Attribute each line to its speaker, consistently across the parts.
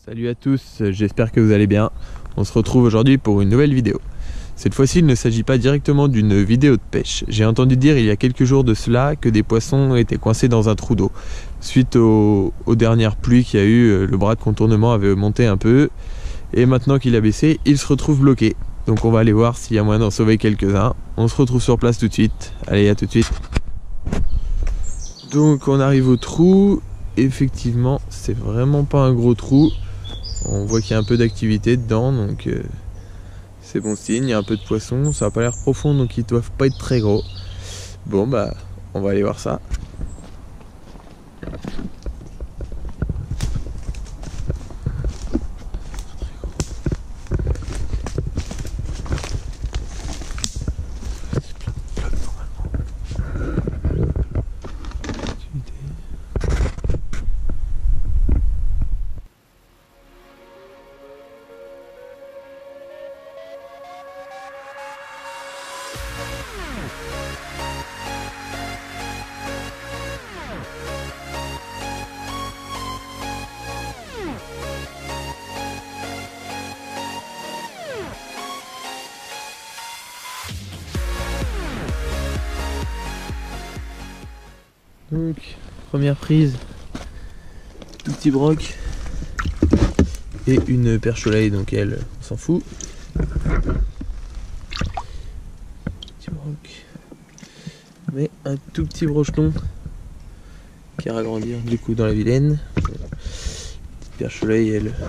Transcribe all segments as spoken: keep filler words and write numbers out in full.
Speaker 1: Salut à tous, j'espère que vous allez bien. On se retrouve aujourd'hui pour une nouvelle vidéo. Cette fois-ci, il ne s'agit pas directement d'une vidéo de pêche. J'ai entendu dire il y a quelques jours de cela que des poissons étaient coincés dans un trou d'eau. Suite aux, aux dernières pluies qu'il y a eu, le bras de contournement avait monté un peu. Et maintenant qu'il a baissé, il se retrouve bloqué. Donc on va aller voir s'il y a moyen d'en sauver quelques-uns. On se retrouve sur place tout de suite. Allez, à tout de suite. Donc on arrive au trou. Effectivement, c'est vraiment pas un gros trou. On voit qu'il y a un peu d'activité dedans, donc euh, c'est bon signe. Il y a un peu de poissons, ça n'a pas l'air profond, donc ils doivent pas être très gros. Bon bah, on va aller voir ça. Donc, première prise, tout petit broc et une perche au lait, donc elle, on s'en fout. Petit broc, mais un tout petit brochelon qui ira grandir du coup dans la vilaine. Petite perche au lait, elle.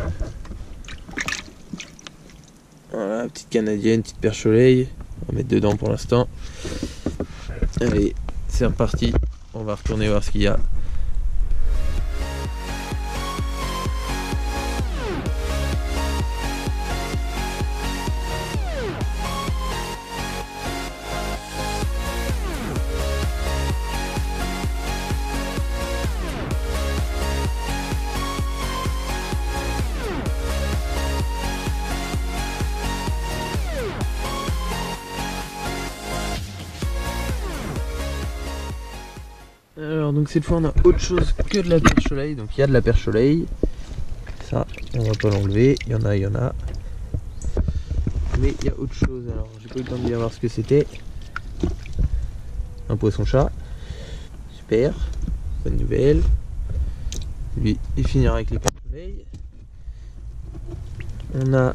Speaker 1: Voilà, petite canadienne, petite perche au lait. On va mettre dedans pour l'instant. Allez, c'est reparti. On va retourner voir ce qu'il y a. Alors donc cette fois on a autre chose que de la perche au lait, donc il y a de la perche au lait. Ça on va pas l'enlever, il y en a, il y en a. Mais il y a autre chose, alors j'ai pas eu le temps de bien voir ce que c'était. Un poisson-chat. Super, bonne nouvelle. Lui il finira avec les perches au lait. On a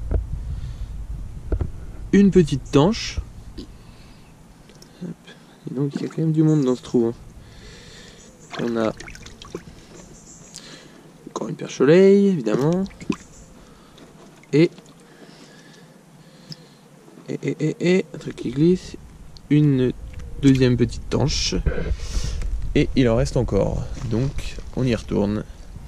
Speaker 1: une petite tanche. Hop. Et donc il y a quand même du monde dans ce trou. Hein. On a encore une perche au lait, évidemment. Et, et, et, et, et, un truc qui glisse. Une deuxième petite tanche. Et il en reste encore. Donc, on y retourne.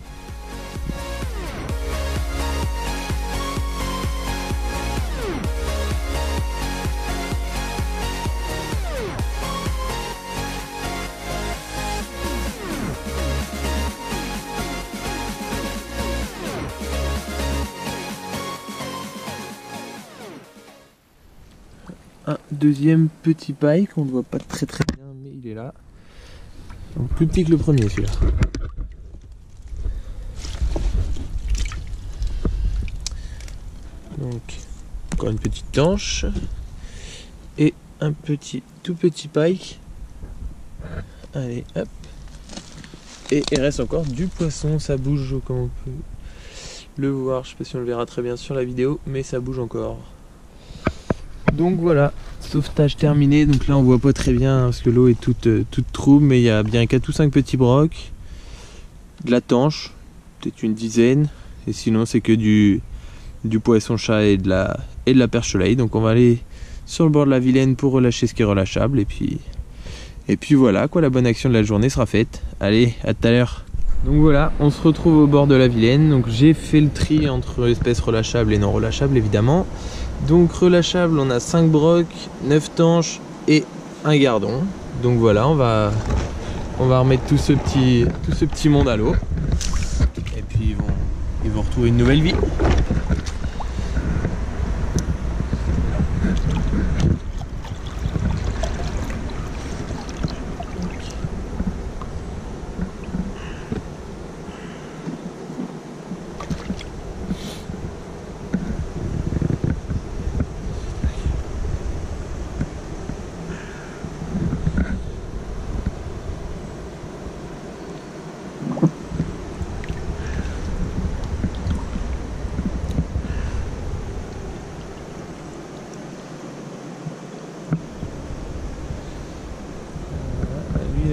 Speaker 1: Un deuxième petit paille qu'on ne voit pas très très bien, mais il est là. Donc plus petit que le premier celui-là. Donc encore une petite tanche et un petit tout petit pike. Allez hop. Et il reste encore du poisson, ça bouge comme on peut le voir. Je sais pas si on le verra très bien sur la vidéo, mais ça bouge encore. Donc voilà, sauvetage terminé. Donc là on voit pas très bien parce que l'eau est toute, euh, toute trouble, mais il y a bien quatre ou cinq petits brocs, de la tanche, peut-être une dizaine, et sinon c'est que du, du poisson-chat et de la, et de la perche au lait. Donc on va aller sur le bord de la Vilaine pour relâcher ce qui est relâchable, et puis, et puis voilà quoi, la bonne action de la journée sera faite. Allez, à tout à l'heure. Donc voilà, on se retrouve au bord de la Vilaine. Donc j'ai fait le tri entre espèces relâchables et non relâchables évidemment. Donc relâchable, on a cinq brocs, neuf tanches et un gardon. Donc voilà, on va, on va remettre tout ce petit, tout ce petit monde à l'eau. Et puis ils vont, ils vont retrouver une nouvelle vie.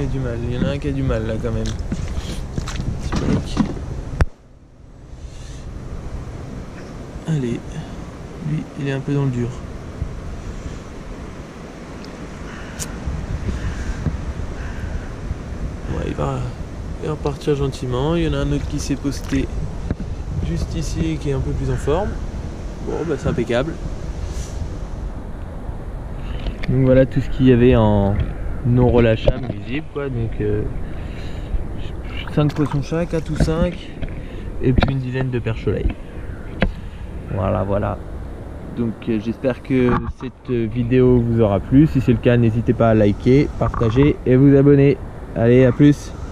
Speaker 1: a du mal. Il y en a un qui a du mal là quand même. Allez, lui il est un peu dans le dur. Ouais, il va, il va repartir gentiment. Il y en a un autre qui s'est posté juste ici qui est un peu plus en forme. Bon bah c'est impeccable. Donc voilà tout ce qu'il y avait en non relâchable visible quoi. Donc euh, cinq poissons-chat, quatre ou cinq, et puis une dizaine de perches-soleil. Voilà, voilà. Donc euh, j'espère que cette vidéo vous aura plu. Si c'est le cas, n'hésitez pas à liker, partager et vous abonner. Allez, à plus!